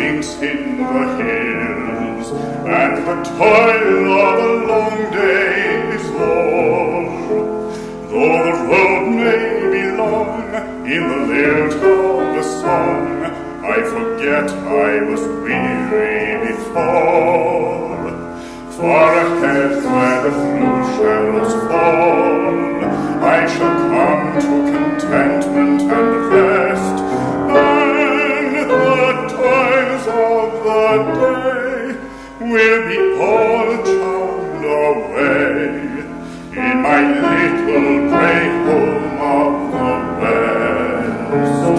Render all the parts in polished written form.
sinks in the hills, and the toil of a long day is o'er. Though the road may be long, in the lilt of the song, I forget I was weary before. Far ahead where the blue shadows fall, I shall come to contentment and rest, and the toils of the day will be all charmed away in my little grey home of the West.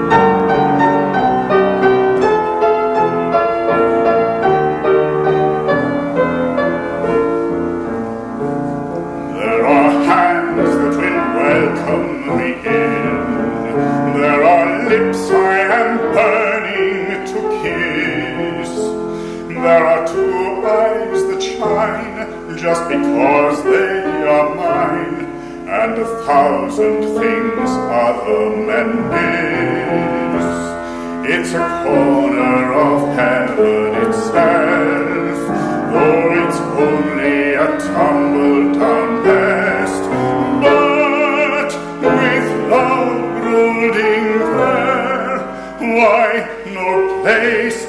There are hands that will welcome me in. There are lips I am burning to kiss. There are two eyes that shine just because they are mine, and 1,000 things other men miss. It's a corner of heaven itself, though it's only a tumble-down nest. But with love brooding there, why no place